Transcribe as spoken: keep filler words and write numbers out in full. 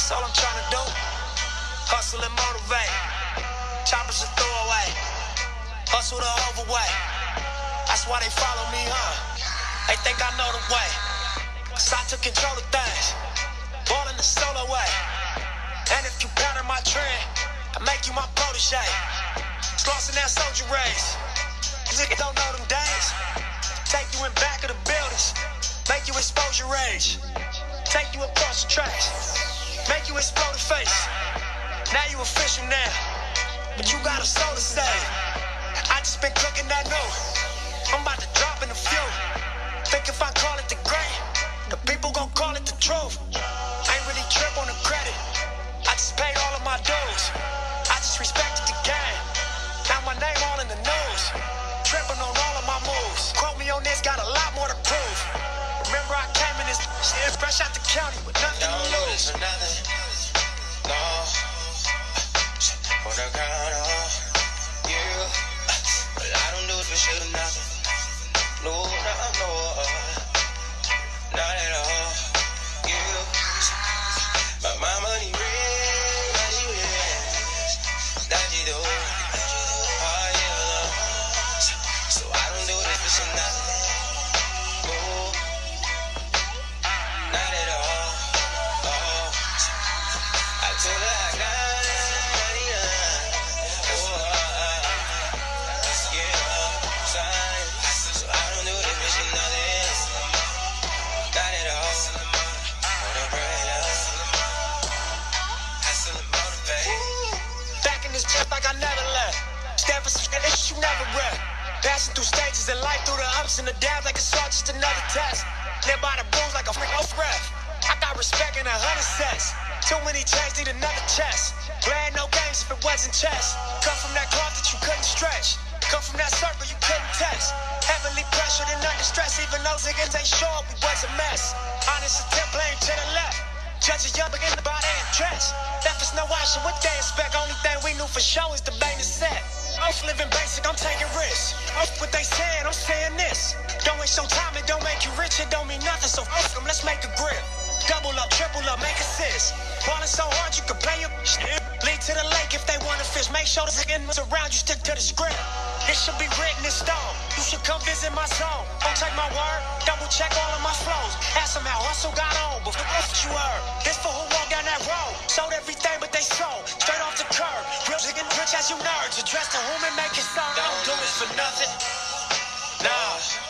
That's all I'm trying to do. Hustle and motivate. Choppers a throwaway. Hustle the overweight. That's why they follow me, huh? They think I know the way. Cause I took control of things. Ballin' the solo way. And if you pattern my trend, I make you my protege. Slossin' that soldier race. Niggas don't know them days. Take you in back of the buildings. Make you expose your rage. Take you across the tracks. Make you explode the face. Now you official now. But you got a soul to save. I just been cooking that new. I'm about to drop in a few. Think if I call it the great, the people gon' call it the truth. I ain't really trip on the credit. I just paid all of my dues. I just respected the game. Now my name all in the news. Tripping on all of my moves. Quote me on this, got a lot more to prove. Remember I came in this shit fresh out the county with nothing Don't to do lose. this for nothing. No. For the crown, oh. Yeah. But I don't do it for shit or nothing. No, no, no. Not at all. Yeah. But my money real, that she is. That she do. Oh, yeah. So I don't do this for shit or nothing. No. Not at all. Oh. I told her I got money, uh, oh, uh, yeah, son. So I don't do this for shit, nothing. Not at all. On the bread, hustle and motivate. Back in this trip like I never left. Stand for some shit that you never read. Passing through stages in life, through the ups and the downs like it's all just another test. Live by the rules like a freak off breath. I got respect in a hundred sets. Too many chains, need another chest. Playing no games if it wasn't chess. Come from that cloth that you couldn't stretch. Come from that circle you couldn't test. Heavily pressured and under stress, even those niggas ain't sure we was a mess. Honest attempt playing to the left. Judge a young begin the body and dress. Left us no option, what they expect. Only thing we knew for sure is the bang is set. Off living basic, I'm taking risks. Off what they said, I'm saying this. Don't waste your time, it don't make you rich, it don't mean nothing. So fuck them, let's make a grip. Double up, triple up, make assists. Ballin' so hard you can play your shit. Lead to the lake if they wanna fish. Make sure the niggas around you stick to the script. It should be written in stone. You should come visit my zone. Don't take my word, double check all of my flows. Ask them how hustle got on, but what you heard. This for who walked down that road. Sold everything but they sold. Straight off the curb. Real nigga rich as you nerds. Address to whom and make it sound. I don't do this for nothing. Nah.